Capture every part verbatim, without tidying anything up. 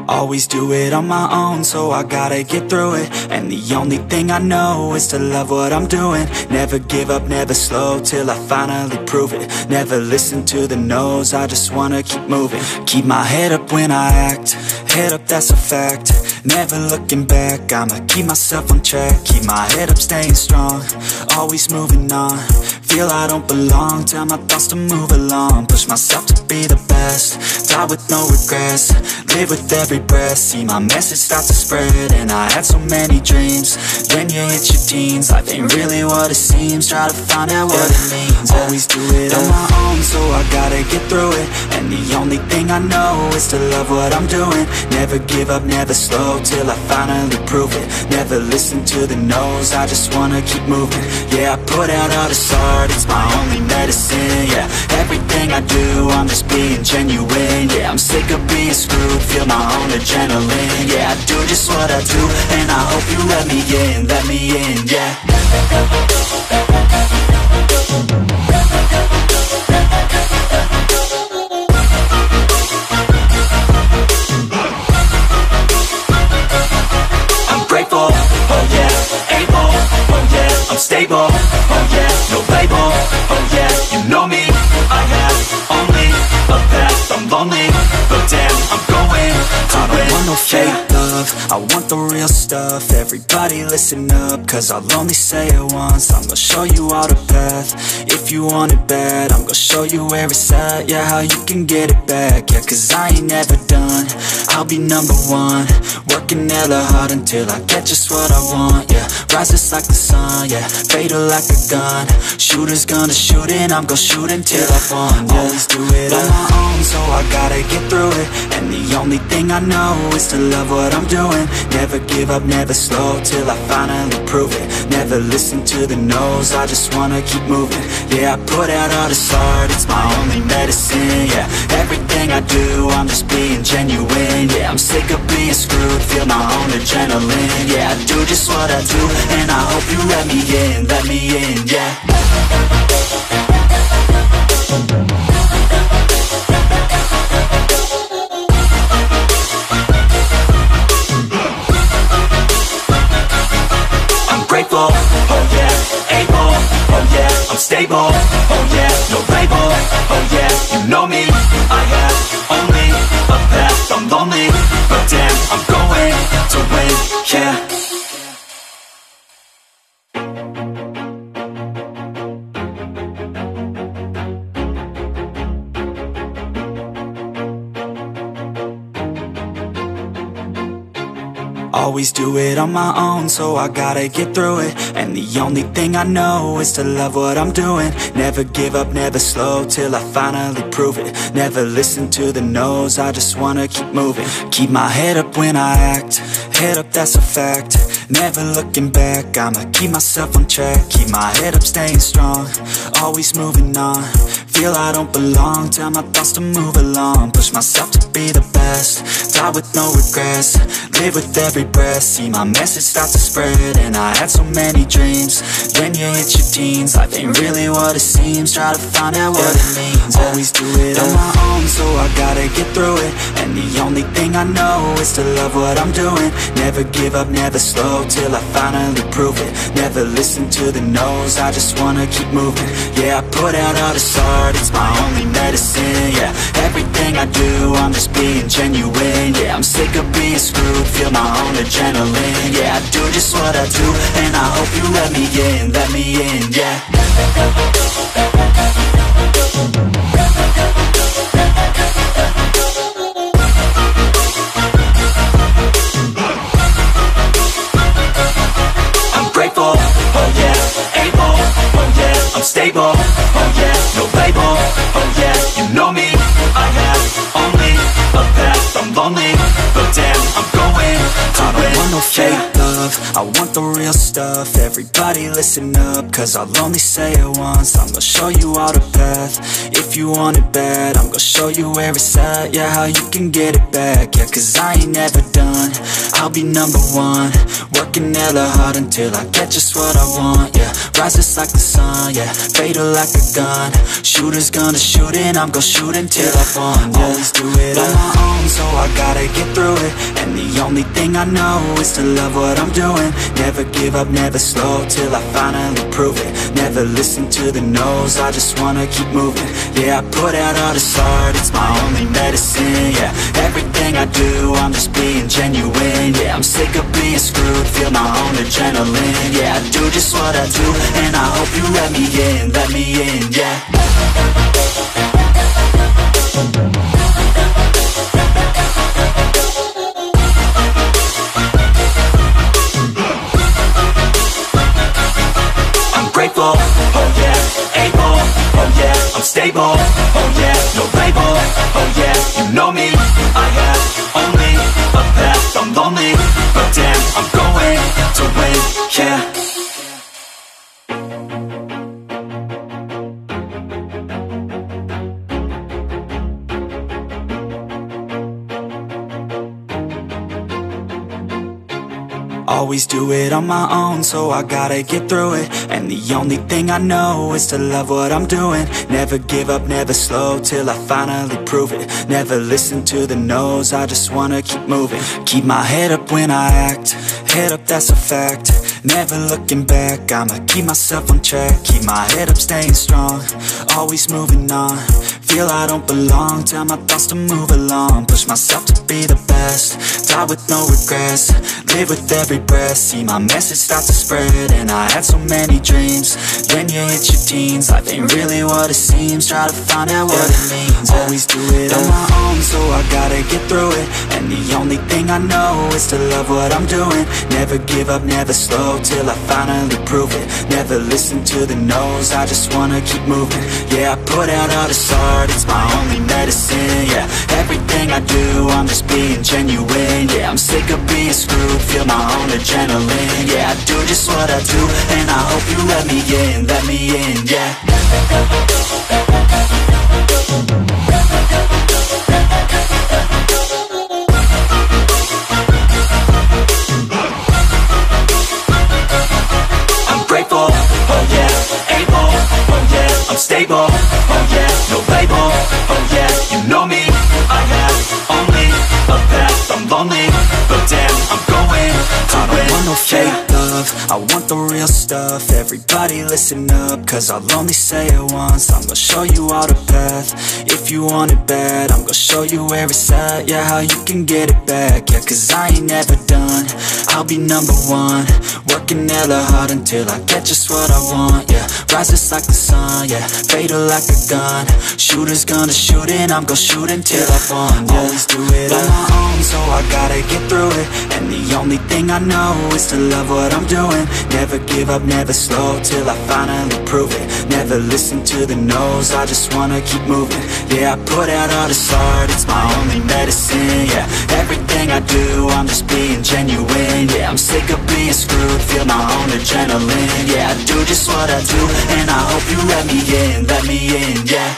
Always do it on my own, so I gotta get through it. And the only thing I know is to love what I'm doing. Never give up, never slow, till I finally prove it. Never listen to the no's, I just wanna keep moving. Keep my head up when I act, head up, that's a fact. Never looking back, I'ma keep myself on track. Keep my head up, staying strong, always moving on. Feel I don't belong, tell my thoughts to move along. Push myself to be the best, die with no regrets. Live with every breath, see my message start to spread. And I had so many dreams, when you hit your teens, life ain't really what it seems. Try to find out what it means. Always do it on my own, so I gotta get through it. And the only thing I know is to love what I'm doing. Never give up, never slow, till I finally prove it. Never listen to the no's, I just wanna keep moving. Yeah, I put out all this art, it's my only medicine. Yeah, everything I do, I'm just being genuine. Yeah, I'm sick of being screwed, feel my own adrenaline. Yeah, I do just what I do, and I hope you let me in, let me in, yeah. I'm grateful, oh yeah, able, oh yeah, I'm stable, oh yeah, no label, oh yeah, you know me, I have only a path, I'm lonely, but damn, I'm going to I don't want no fake love, I want the real stuff. Everybody listen up, cause I'll only say it once. I'm gonna show you all the path, if you want it bad. I'm gonna show you where it's at, yeah, how you can get it back. Yeah, cause I ain't never done, I'll be number one. Working hella hard until I get just what I want, yeah. Rises like the sun, yeah, fatal like a gun. Shooters gonna shoot and I'm gonna shoot until I won, yeah. Always do it on my own, so I gotta get through it. And the only thing I know is to love what I'm doing. Never give up, never slow, till I finally prove it. Never listen to the no's, I just wanna keep moving. Yeah, I put out all this art, it's my only medicine. Yeah, everything I do, I'm just being genuine. Yeah, I'm sick of being screwed, feel my own adrenaline. Yeah, I do just what I do, and I hope you let me in, let me in, yeah. Grateful, oh yeah, able, oh yeah, I'm stable, oh yeah, no label, oh yeah, you know me, I have only a path, I'm lonely, but damn, I'm going to win, yeah. Always do it on my own, so I gotta get through it. And the only thing I know is to love what I'm doing. Never give up, never slow, till I finally prove it. Never listen to the no's, I just wanna keep moving. Keep my head up when I act, head up, that's a fact. Never looking back, I'ma keep myself on track. Keep my head up, staying strong, always moving on. Feel I don't belong, tell my thoughts to move along. Push myself to be the best, die with no regrets. Live with every breath, see my message start to spread. And I had so many dreams, when you hit your teens, life ain't really what it seems. Try to find out what it means. Always do it on my own, so I gotta get through it. And the only thing I know is to love what I'm doing. Never give up, never slow, till I finally prove it. Never listen to the no's, I just wanna keep moving. Yeah, I put out all this art, it's my only medicine. Yeah, everything I do, I'm just being genuine. Yeah, I'm sick of being screwed, feel my own adrenaline. Yeah, I do just what I do, and I hope you let me in, let me in, yeah. I'm grateful, oh yeah, able, oh yeah, I'm stable, oh yeah, no label, oh yeah, you know me, I have only a path, I'm lonely, but damn, I'm going to win. I don't want no fake love, I want the real stuff, everybody listen up, cause I'll only say it once. I'm gonna show you all the path, if you want it bad. I'm gonna show you where it's at, yeah, how you can get it back. Yeah, cause I ain't never done, I'll be number one. Working hella hard until I get just what I want, yeah. Rises like the sun, yeah, fatal like a gun. Shooter's gonna shoot and I'm gonna shoot until I won, yeah. Always do it on my own, so I gotta get through it. And the only thing I know is to love what I'm doing. Never give up, never slow, till I finally prove it. Never listen to the no's, I just wanna keep moving. Yeah, I put out all this art, it's my only medicine, yeah. Everything I do, I'm just being genuine, yeah. I'm sick of being screwed, feel my own adrenaline, yeah. I do just what I do, and I hope you let me in, let me in, yeah. Grateful, oh yeah, able, oh yeah, I'm stable, oh yeah, no label, oh yeah, you know me, I have only a path, I'm lonely, but damn, I'm going to win, yeah. Always do it on my own, so I gotta get through it. And the only thing I know is to love what I'm doing. Never give up, never slow, till I finally prove it. Never listen to the no's, I just wanna keep moving. Keep my head up when I act, head up, that's a fact. Never looking back, I'ma keep myself on track. Keep my head up, staying strong, always moving on. Feel I don't belong, tell my thoughts to move along. Push myself to be the best, die with no regrets. Live with every breath, see my message start to spread. And I had so many dreams, then you hit your teens. Life ain't really what it seems, try to find out what it means. Always do it on my own, so I gotta get through it. And the only thing I know is to love what I'm doing. Never give up, never slow, till I finally prove it. Never listen to the no's, I just wanna keep moving. Yeah, I put out all this art, it's my only medicine, yeah. Everything I do, I'm just being genuine, yeah. I'm sick of being screwed, feel my own adrenaline, yeah. I do just what I do, and I hope you let me in, let me in, yeah. I'm grateful, oh yeah, able, oh yeah, I'm stable, oh yeah, no label, oh yeah, you know me, I have only a path, I'm lonely, but damn, I'm going to I don't want no fake love, I want the real stuff. Everybody listen up, cause I'll only say it once. I'm gonna show you all the path, if you want it bad. I'm gonna show you where it's at, yeah, how you can get it back. Yeah, cause I ain't never done, I'll be number one. Working hella hard until I get just what I want, yeah. Rises like the sun, yeah, fatal like a gun. Shooter's gonna shoot and I'm gonna shoot until I won, yeah. Always do it on my own, so I gotta get through it. And the only thing I know is to love what I'm doing. Never give up, never slow, till I finally prove it. Never listen to the no's, I just wanna keep moving. Yeah, I put out all this art, it's my only medicine, yeah. Everything I do, I'm just being genuine, yeah. I'm sick of being screwed, feel my own adrenaline, yeah. I do just what I do, and I hope you let me in, let me in, yeah.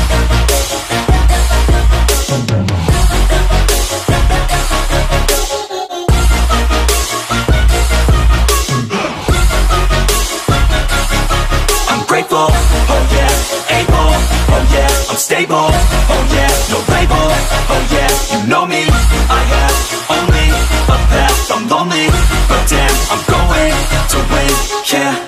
Grateful, oh yeah, able, oh yeah, I'm stable, oh yeah, no label, oh yeah, you know me, I have only a path, I'm lonely, but damn, I'm going to win, yeah.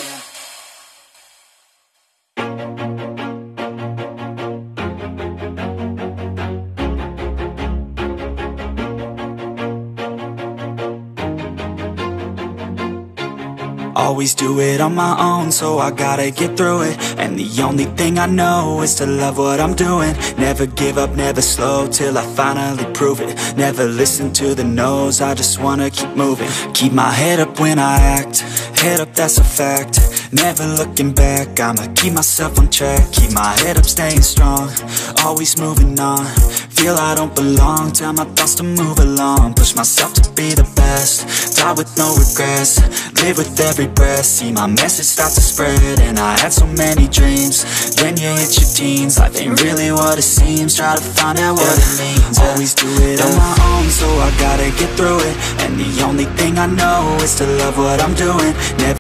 Always do it on my own, so I gotta get through it. And the only thing I know is to love what I'm doing. Never give up, never slow, till I finally prove it. Never listen to the no's, I just wanna keep moving. Keep my head up when I act, head up, that's a fact. Never looking back, I'ma keep myself on track. Keep my head up, staying strong, always moving on. feel I don't belong, tell my thoughts to move along, push myself to be the best, die with no regrets, live with every breath, see my message start to spread, and I had so many dreams, then you hit your teens, life ain't really what it seems, try to find out what it means, always do it on my own, so I gotta get through it, and the only thing I know is to love what I'm doing, never